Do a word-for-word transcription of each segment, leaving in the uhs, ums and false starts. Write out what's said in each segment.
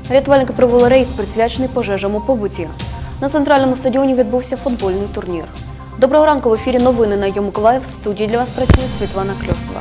Рятувальники провели рейд, присвячений пожежам у побуті. На центральному стадіоні відбувся футбольний турнір. Доброго ранку, в ефірі новини на Йомиколаїв. В студії для вас працює Світлана Кльосова.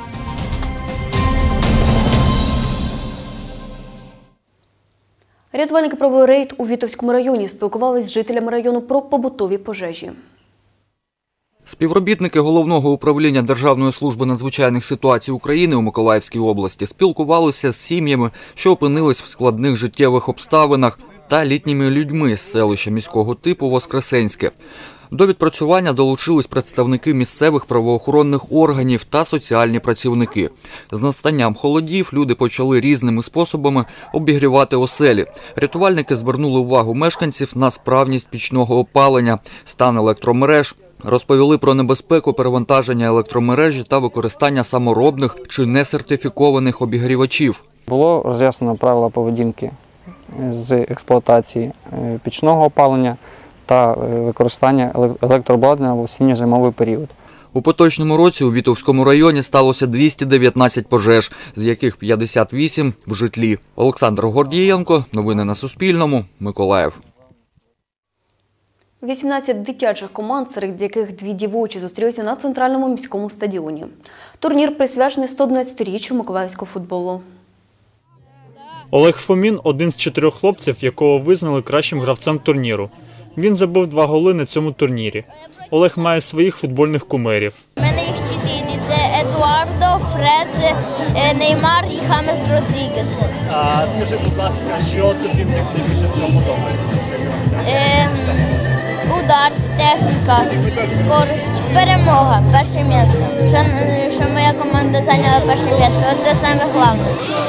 Рятувальники провели рейд у Вітовському районі, спілкувалися з жителями району про побутові пожежі. Співробітники Головного управління Державної служби надзвичайних ситуацій України у Миколаївській області спілкувалися з сім'ями, що опинились в складних життєвих обставинах, та літніми людьми з селища міського типу Воскресенське. До відпрацювання долучились представники місцевих правоохоронних органів та соціальні працівники. З настанням холодів люди почали різними способами обігрівати оселі. Рятувальники звернули увагу мешканців на справність пічного опалення, стан електромереж, розповіли про небезпеку перевантаження електромережі та використання саморобних чи несертифікованих обігрівачів. Було роз'яснено правила поведінки з експлуатації пічного опалення та використання електрообладнання в осінньо-зимовий період. У поточному році у Вітовському районі сталося двісті дев'ятнадцять пожеж, з яких п'ятдесят вісім в житлі. Олександр Гордієнко, новини на Суспільному, Миколаїв. вісімнадцять дитячих команд, серед яких дві дівочі, зустрілися на центральному міському стадіоні. Турнір присвячений сто одинадцятиріччю миколаївського футболу. Олег Фомін – один з чотирьох хлопців, якого визнали кращим гравцем турніру. Він забив два голи на цьому турнірі. Олег має своїх футбольних кумирів. У мене їх чотири. Це Едуардо, Фред, Неймар і Хамес Родрігес. А скажи, будь ласка, що тобі в них найбільше подобається? Ем, удар, техніка, скорость, перемога, перше місце. Що, що моя команда зайняла перше місце. Оце саме головне.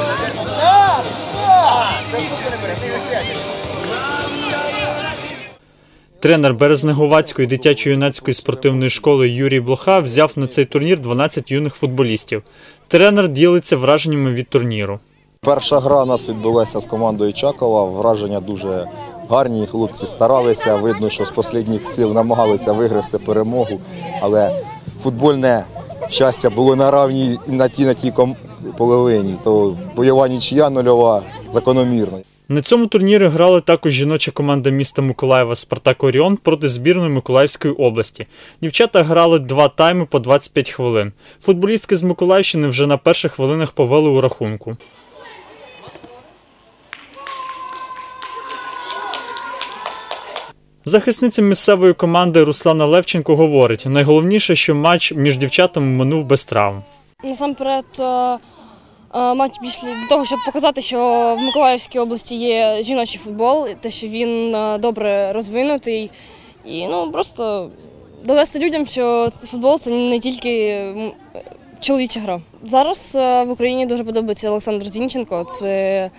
Тренер Березнеговацької дитячо-юнацької спортивної школи Юрій Блоха взяв на цей турнір дванадцять юних футболістів. Тренер ділиться враженнями від турніру. Перша гра у нас відбулася з командою Чакова. Враження дуже гарні, хлопці старалися. Видно, що з останніх сил намагалися виграти перемогу. Але футбольне щастя було на равній на тій, на тій половині. То бойова нічия нульова, закономірна. На цьому турнірі грали також жіноча команда міста Миколаєва «Спартак Оріон» проти збірної Миколаївської області. Дівчата грали два тайми по двадцять п'ять хвилин. Футболістки з Миколаївщини вже на перших хвилинах повели у рахунку. Захисниця місцевої команди Руслана Левченко говорить, найголовніше, що матч між дівчатами минув без травм. Насамперед, матч пішли для того, щоб показати, що в Миколаївській області є жіночий футбол, те, що він добре розвинутий. І ну, просто довести людям, що футбол – це не тільки чоловіча гра. Зараз в Україні дуже подобається Олександр Зінченко. Це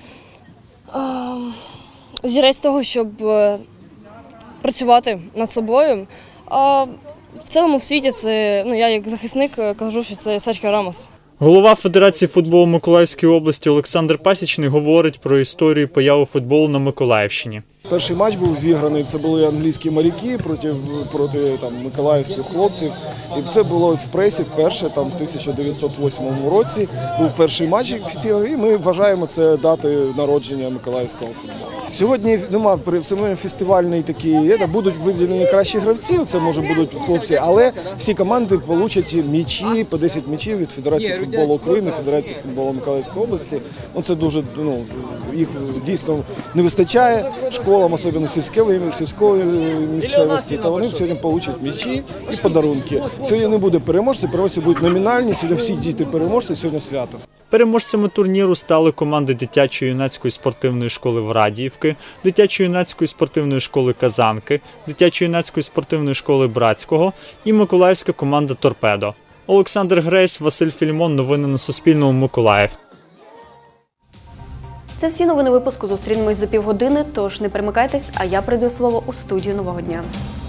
зірець того, щоб працювати над собою. А в цілому в світі це, ну, я як захисник кажу, що це Серхіо Рамос. Голова Федерації футболу Миколаївської області Олександр Пасічний говорить про історію появи футболу на Миколаївщині. Перший матч був зіграний, це були англійські моряки проти, проти там, миколаївських хлопців. І це було в пресі вперше, там, в тисяча дев'ятсот восьмому році. Був перший матч офіційний, і ми вважаємо це датою народження миколаївського футболу. Сьогодні нема фестивальний такий, будуть виділені кращі гравці, це може будуть хлопці, але всі команди отримають м'ячі, по десять м'ячів від Федерації футболу України, Федерації футболу Миколаївської області. Ну, це дуже, ну, їх дійсно не вистачає школам, особливо сільської, сільської місцевості, та вони сьогодні отримають м'ячі і подарунки. Сьогодні не буде переможців, переможці будуть номінальні, сьогодні всі діти переможці, сьогодні свято. Переможцями турніру стали команди дитячо-юнацької спортивної школи Врадіївки, дитячо-юнацької спортивної школи Казанки, дитячо-юнацької спортивної школи Братського і миколаївська команда «Торпедо». Олександр Грейс, Василь Філімон. Новини на Суспільному. Миколаїв. Це всі новини випуску. Зустрінемось за півгодини, тож не перемикайтесь, а я передаю слово у студію «Нового дня».